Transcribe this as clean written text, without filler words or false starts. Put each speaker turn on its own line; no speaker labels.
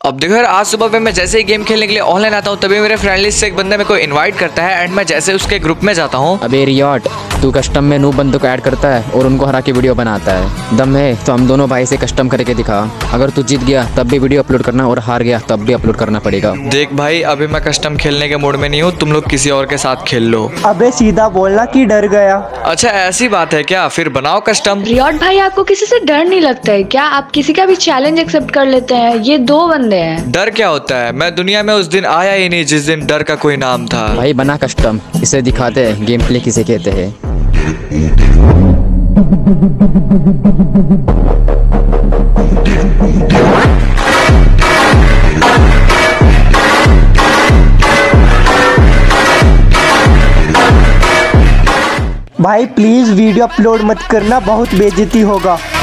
अब देखो यार, आज सुबह पे मैं जैसे ही गेम खेलने के लिए ऑनलाइन आता हूँ तभी मेरे फ्रेंड लिस्ट से एक बंदे मेरे को इनवाइट करता है एंड मैं जैसे उसके ग्रुप में जाता हूँ।
अबे रियॉट, तू कस्टम में नूब बंदों को ऐड करता है और उनको हरा के वीडियो बनाता है। दम है तो हम दोनों भाई से कस्टम करके दिखा। अगर तू जीत गया तब भी वीडियो अपलोड करना और हार गया तब भी अपलोड करना पड़ेगा।
देख भाई, अभी मैं कस्टम खेलने के मूड में नहीं हूँ, तुम लोग किसी और के साथ खेल लो।
अबे सीधा बोलना कि डर गया।
अच्छा ऐसी बात है क्या, फिर बनाओ कस्टम।
रियॉट भाई, आपको किसी से डर नहीं लगता है क्या? आप किसी का भी चैलेंज एक्सेप्ट कर लेते हैं। ये 2 बंदे हैं।
डर क्या होता है, मैं दुनिया में उस दिन आया ही नहीं जिस दिन डर का कोई नाम था।
भाई बना कस्टम, इसे दिखाते हैं गेम प्ले किसे कहते हैं।
भाई प्लीज वीडियो अपलोड मत करना, बहुत बेइज्जती होगा।